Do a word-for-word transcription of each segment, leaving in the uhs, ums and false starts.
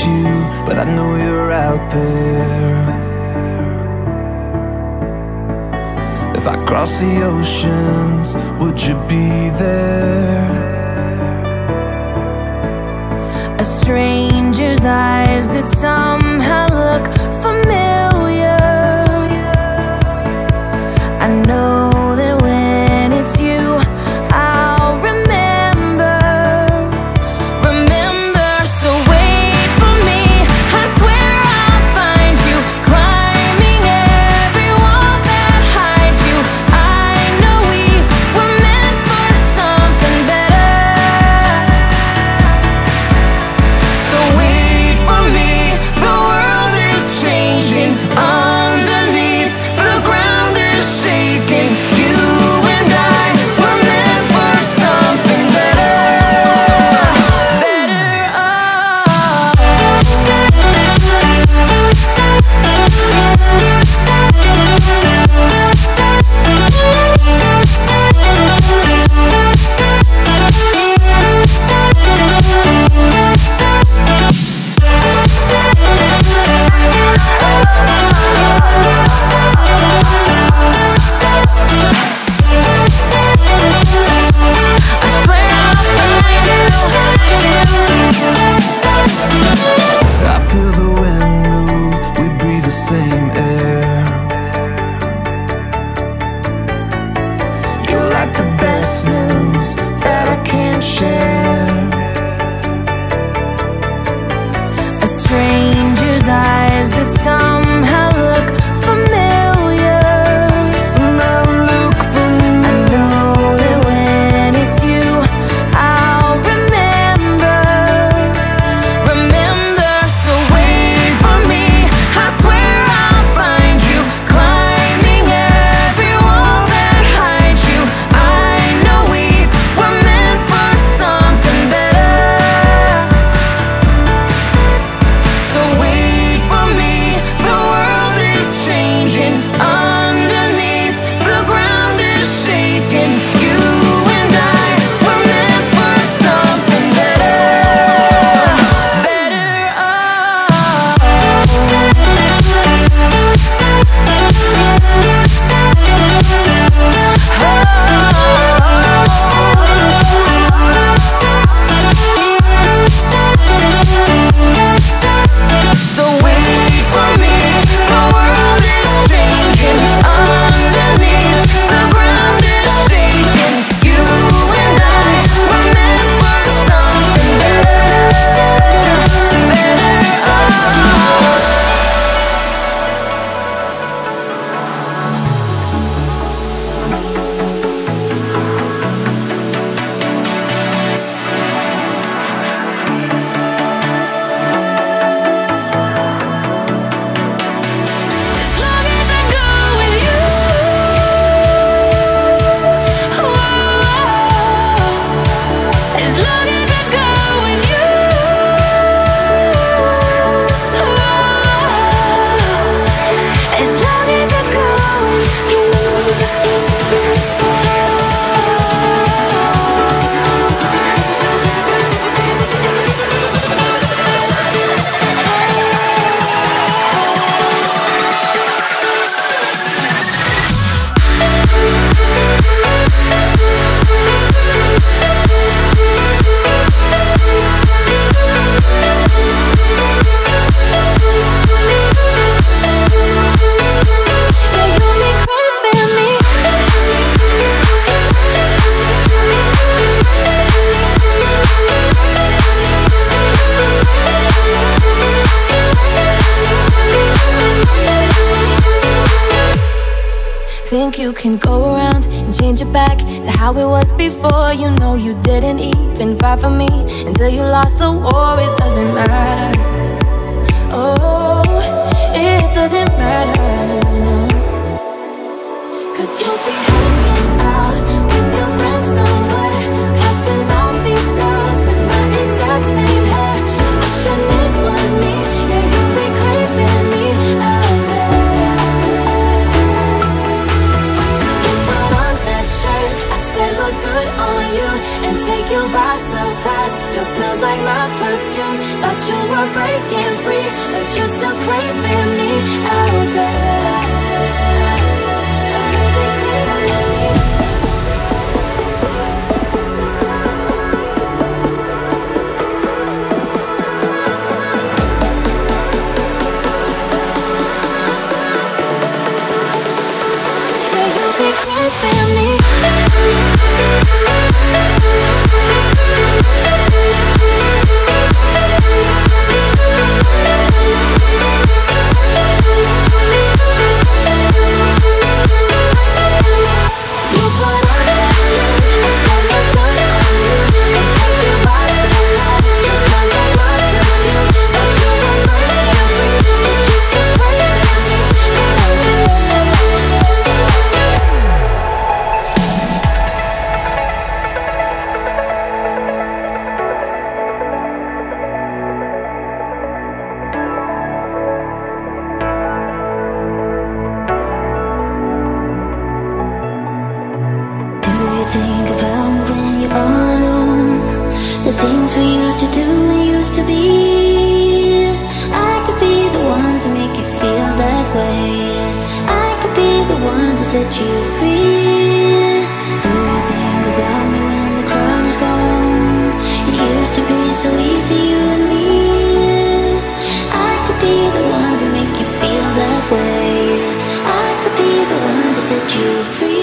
you, but I know you're out there. If I cross the oceans, would you be there? A stranger's eyes that somehow look familiar. I know that when it's you, I'll remember. Remember, so wait for me. I swear I'll find you, climbing every wall that hides you. I know we were meant for something better. So wait for me, the world is changing. Underneath, the ground is shaking. You and I were meant for something better. Better, I swear I'll find you. I feel the wind move, we breathe the same air. You're like the best news that I can't share. A stranger's eyes that somehow look familiar. Somehow look for me. I know that when it's you, I'll remember. Remember, so wait for me. I swear I'll find you, climbing every wall that hides you. I know we were meant for something better. So wait for me, the world is changing. Underneath, the ground is shaking. You and I were meant for something better. Better, so wait for me, the world is changing. Underneath, the ground is shaking. You and I were meant for something better. Better, as long as I go with you. Whoa. As long as I go with you. Whoa. As long as I go with you. Yeah, you make craving me. Think you can go around and change it back to how it was before. You know you didn't even fight for me until you lost the war. It doesn't matter. Oh, it doesn't matter. Cause you'll be hanging out with your friends somewhere, passing out these girls with my exact same hair. Wishing it was me. Yeah, you'll be craving me out there. You put on that shirt, I said look good on you, and take you by surprise. Still smells like my perfume. Thought you were breaking craving me out there. Think about me when you're all alone. The things we used to do and used to be. I could be the one to make you feel that way. I could be the one to set you free. Do you think about me when the crowd is gone? It used to be so easy, you and me. I could be the one to make you feel that way. I could be the one to set you free.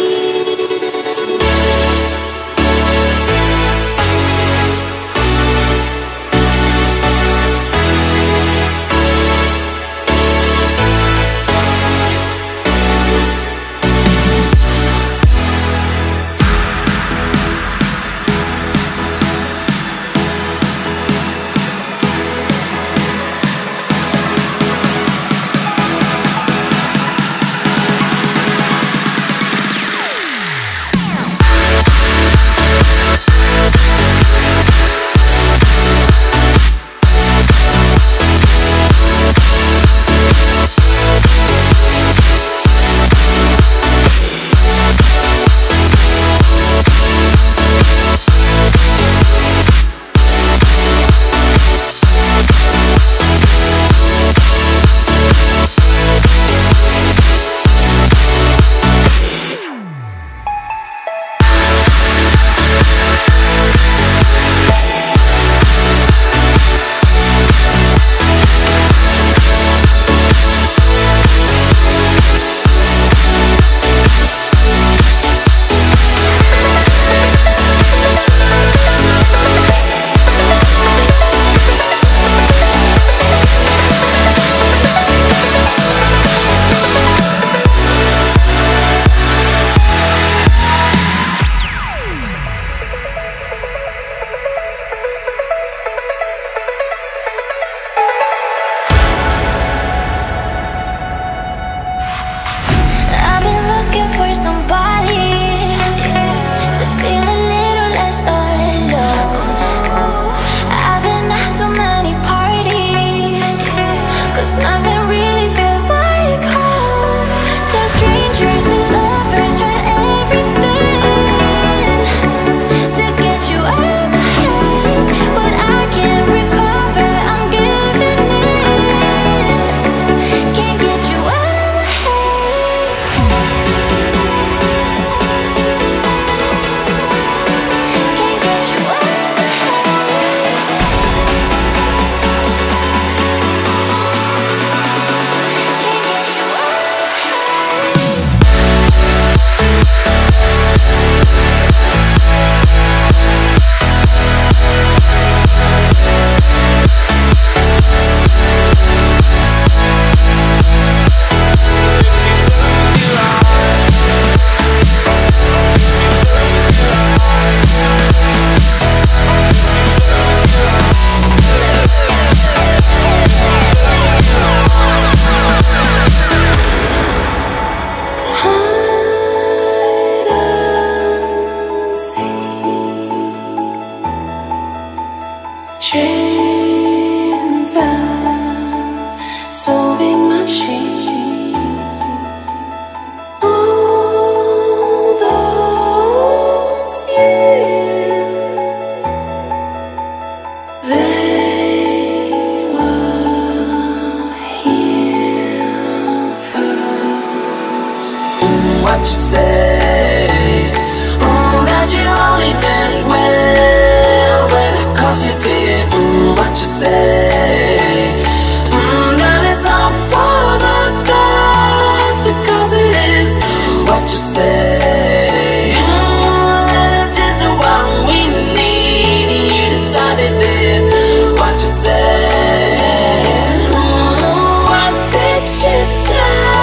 cause you did mm, what you say. Mm, that it's all for the best, because it is what you say. Mm, that it's just what we need. You decided this, what you say. Mm, what did she say?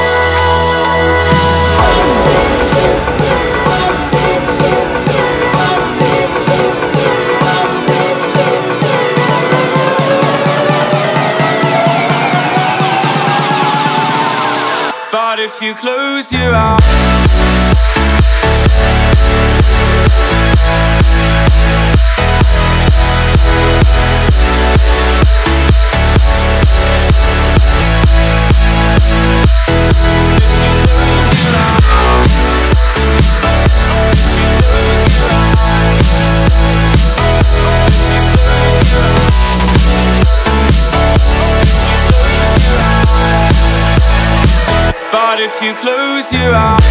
What did she say? What did she say? What did she say? What did she say? But if you close your eyes, but if you close your eyes,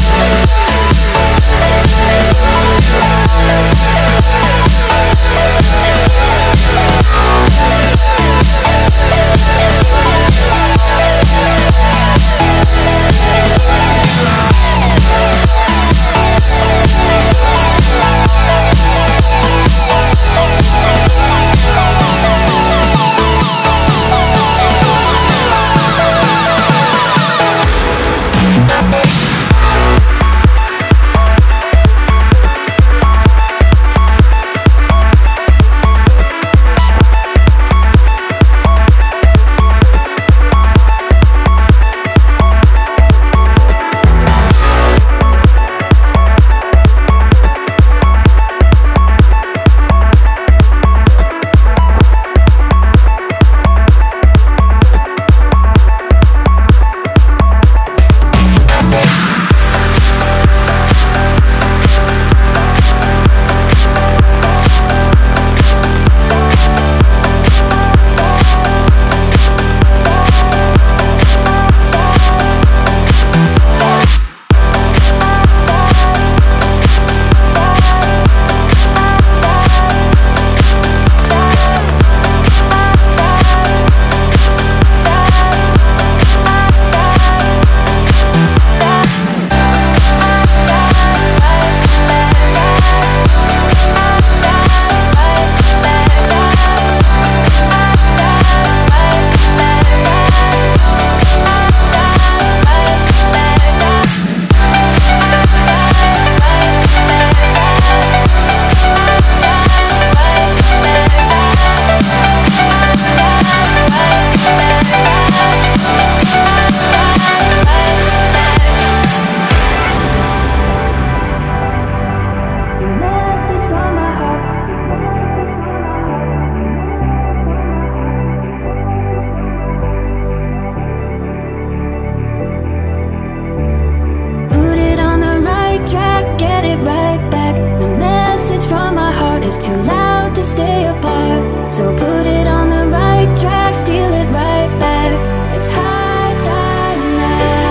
too loud to stay apart. So put it on the right track, steal it right back. It's high time now.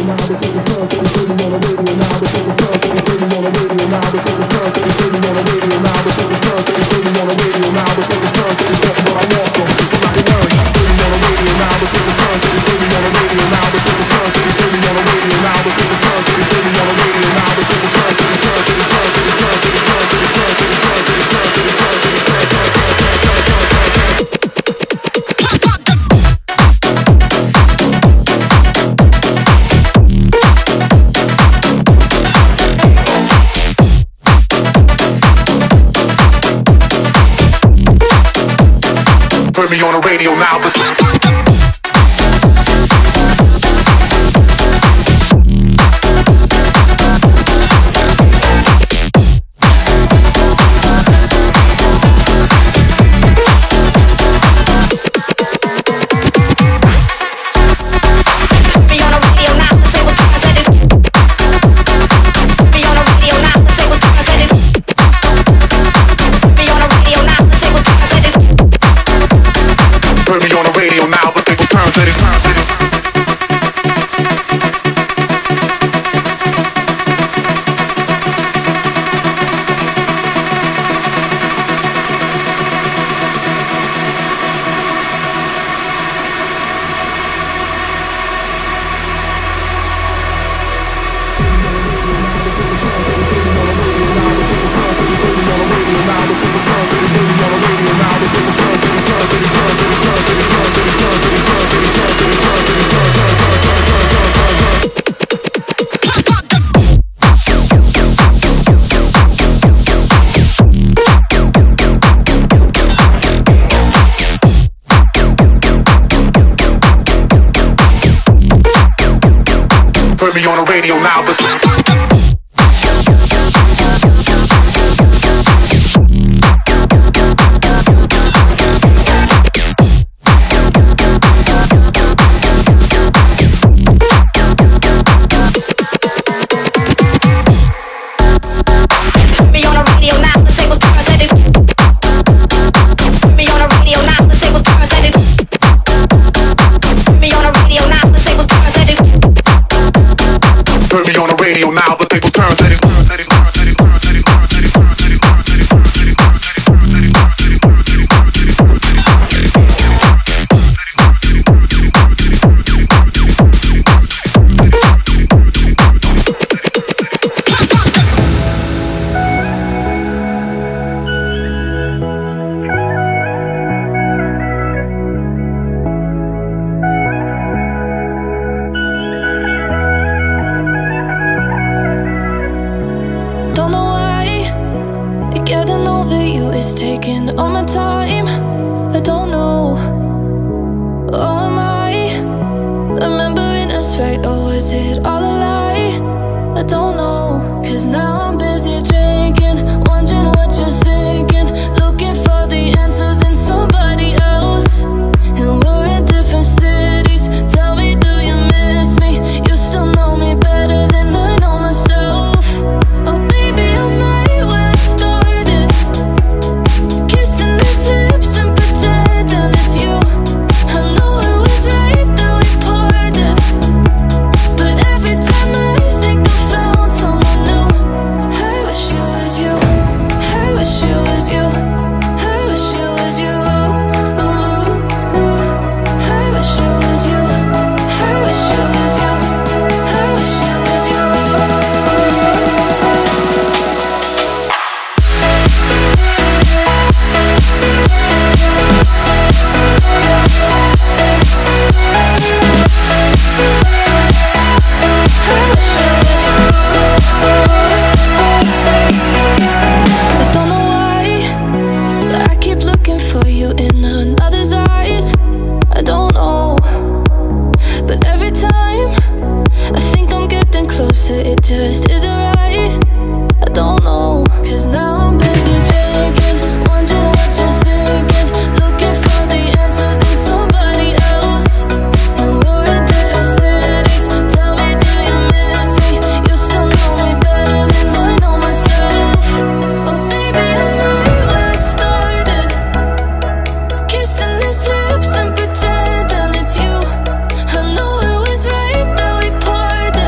lips and pretend it's you. I know it was right that we parted.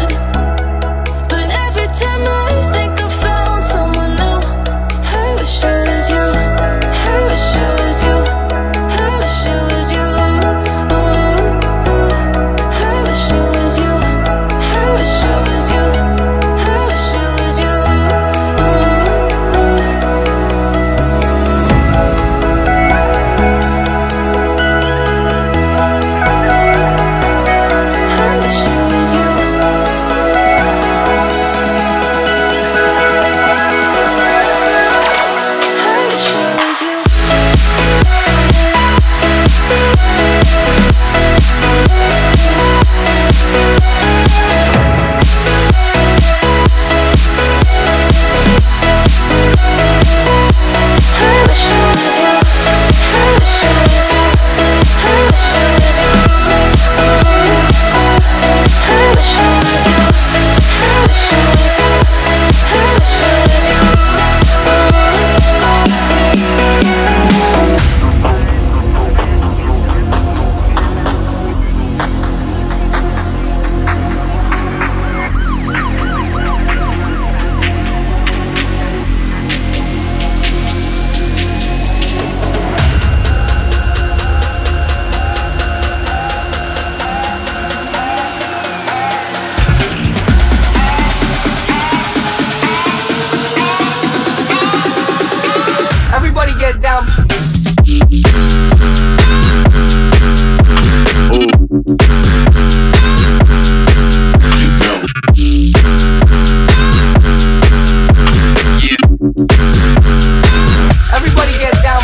Everybody get down.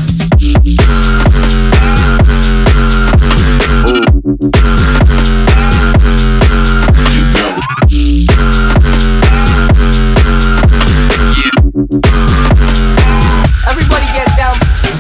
Everybody get down.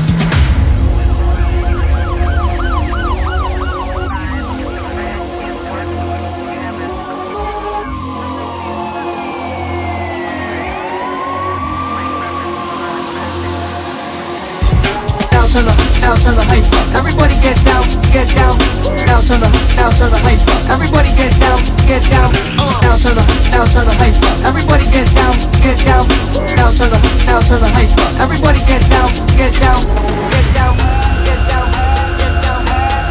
Now turn the, now turn the hype up. Everybody get down, get down. Now turn the, now turn the hype up. Everybody get down, get down. Now turn the, now turn the hype up. Everybody get down, get down. Now turn the, now turn the hype up. Everybody get down, get down, get down, get down, get down,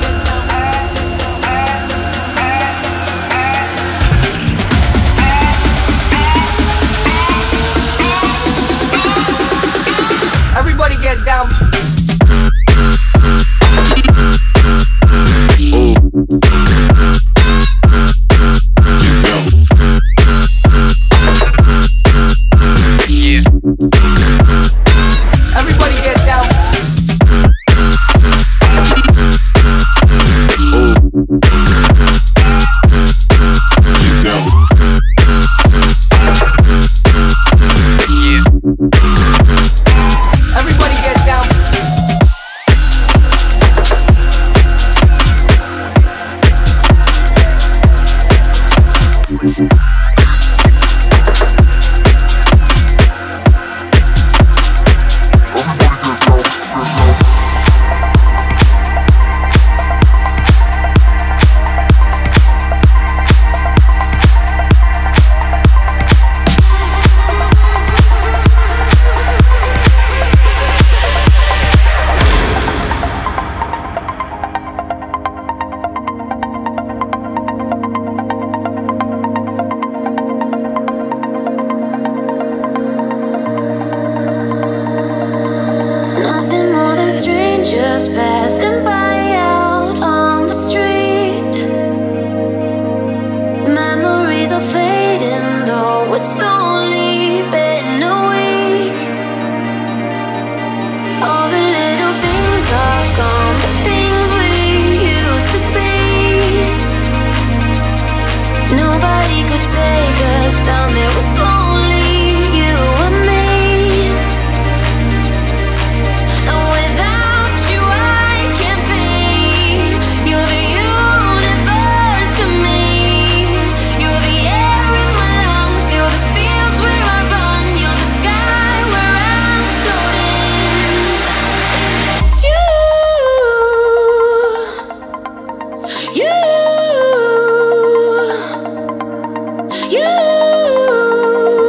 get down. Everybody get down. Everybody get down. Everybody get down. Nothing more than strangers passing by out on the street. Memories are fading, though it's only been a week. All the little things are gone, the things we used to be. Nobody could take us down, there was only you and me. And without you I can't be. You're the universe to me. You're the air in my lungs. You're the fields where I run. You're the sky where I'm floating. It's you. You. You.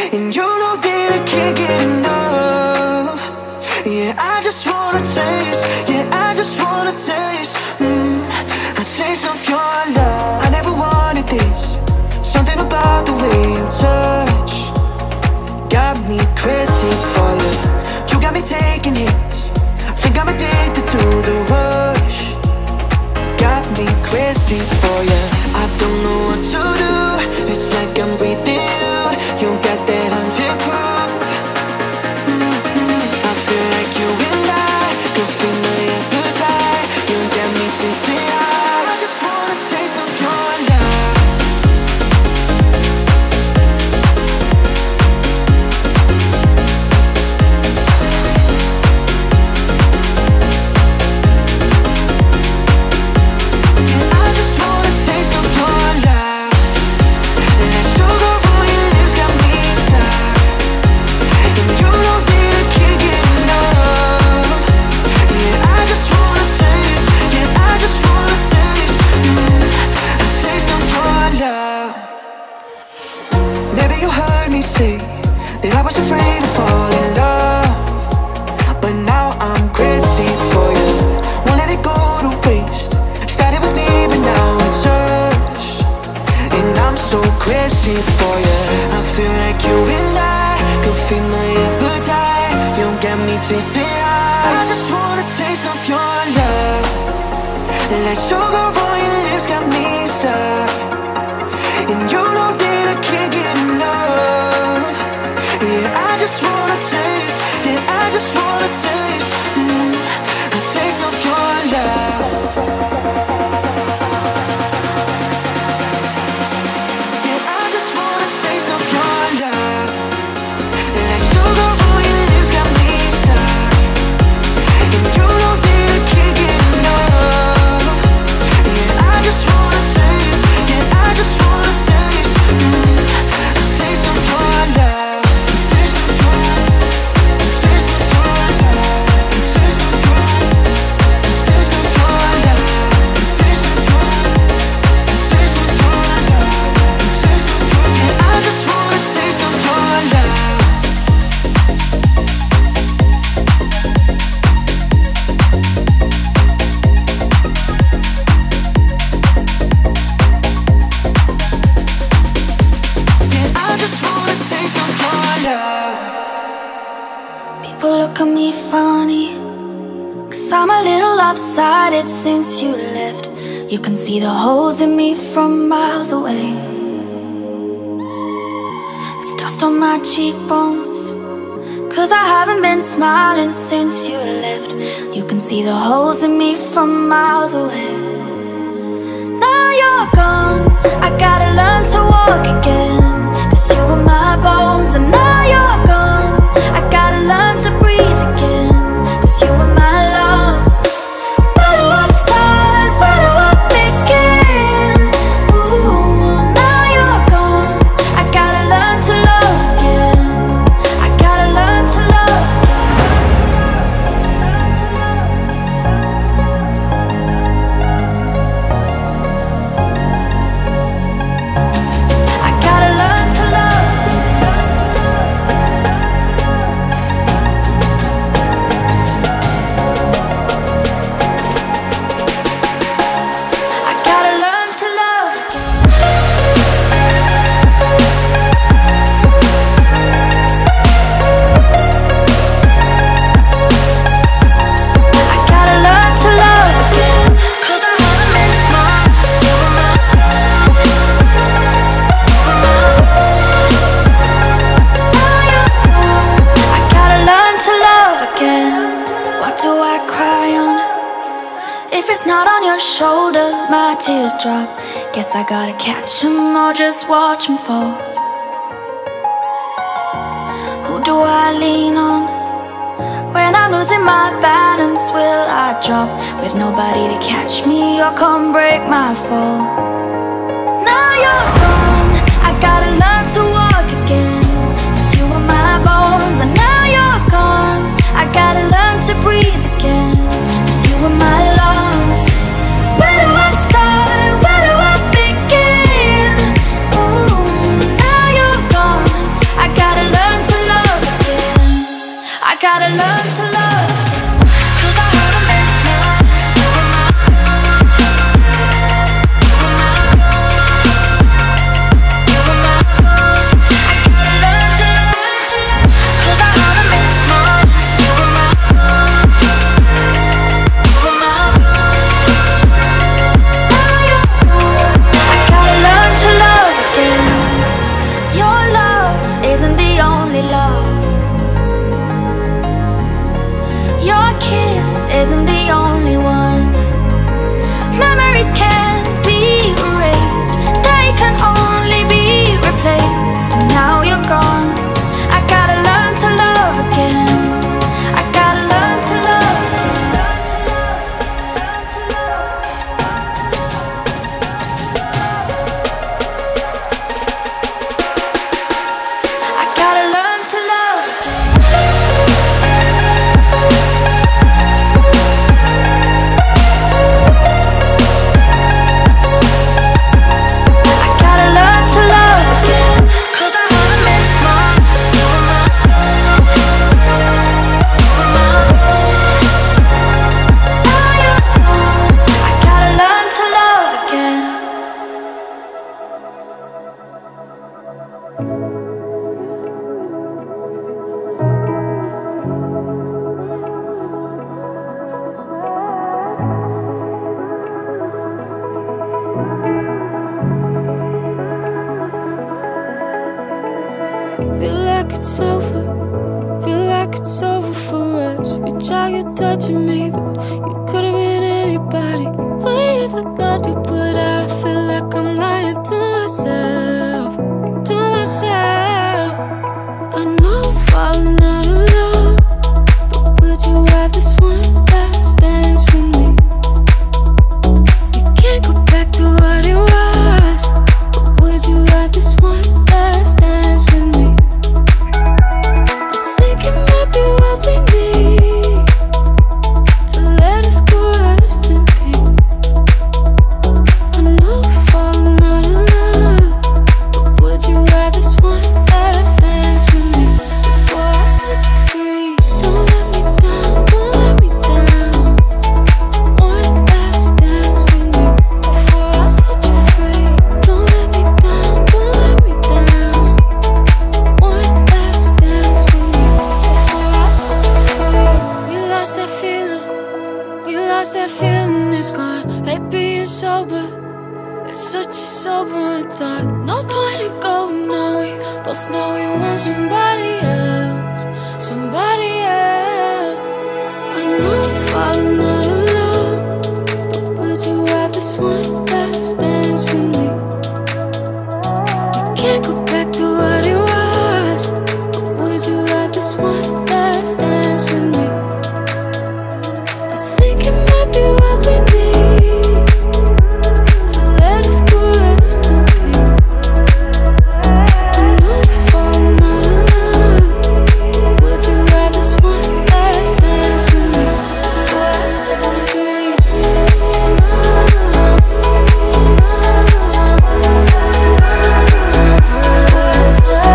And you know that I can't get enough. Yeah, I just wanna taste. Yeah, I just wanna taste. mm, A taste of your love. I never wanted this. Something about the way you touch got me crazy for you. You got me taking hits. Think I'm addicted to the rush. Got me crazy for you. I don't know what to do. It's like I'm breathing you. You got that hundred proof. mm-hmm. I feel like you and I could feel my appetite. You got me chasing high. I just wanna taste of your love. That I was afraid to fall in love, but now I'm crazy for you. Won't let it go to waste. Started with me, but now it's us. And I'm so crazy for you. I feel like you and I could feed my appetite. You got me chasing high. I just want a taste of your love. Like sugar on your lips got me stuck. And you know that I can't get enough. Yeah, I just wanna taste. Yeah, I just wanna taste. mm, A taste of your love. Yeah, I just wanna taste of your love. Like sugar on your lips got me stuck. And you know that I can't get enough. Yeah, I just wanna taste. Yeah, I just wanna taste. mm, A taste of your love. People look at me funny, 'cause I'm a little lopsided since you left. You can see the holes in me from miles away. There's dust on my cheekbones, 'cause I haven't been smiling since you left. You can see the holes in me from miles away. Now you're gone, I gotta learn to walk again, 'cause you were my bones. And now you're gone, I gotta learn to breathe again, 'cause you were my lungs. Where do I start? Where do I begin? Ooh, now you're gone, I gotta learn to love again. I gotta learn to love I gotta learn to love. I gotta learn to love again. I gotta learn to love again, 'cause I haven't been smart. You were my I gotta learn to love again. What do I cry on? If it's not on your shoulder, my tears drop. Guess I gotta catch 'em or just watch 'em fall. Who do I lean on? When I'm losing my balance, will I drop? With nobody to catch me or come break my fall. Now you're gone, I gotta learn to walk again, 'cause you were my bones. And now you're gone, I gotta learn to breathe again, 'cause you were my lungs. Where do I start? Where do I begin? Ooh, now you're gone, I gotta gotta learn to love. 'Cause I wanna miss my, isn't the only one. Memories can't be erased, they can only be replaced. And now you're gone, I gotta learn to love again. I gotta learn to love again. I gotta learn to love again. Feel like it's over, feel like it's over for us. Reach out, you're touching me, but you could've been anybody. For years I thought you, but I feel like I'm lying to myself, to myself. I know I'm falling out of love, but would you have this one last dance with me? You can't go back to what it was, but would you have this one last dance with me? That feeling is gone, like being sober. It's such a sobering thought. No point in going on, we both know we want somebody else, somebody else. I know I'm falling out of love, but would you have this one last dance with me? You can't go back to what it was, but would you have this one last dance with me? Be what we need to let us go rest in peace. I know we're falling out of love. Would you have this one last dance with me before I set you free? Before I set you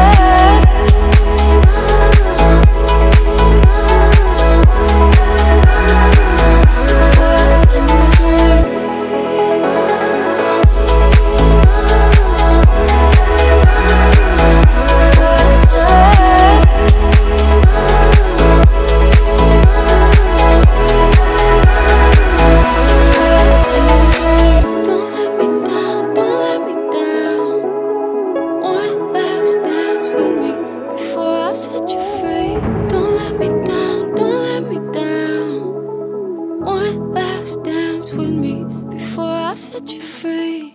set you free. Don't let me down, don't let me down. One last dance with me before I set you free.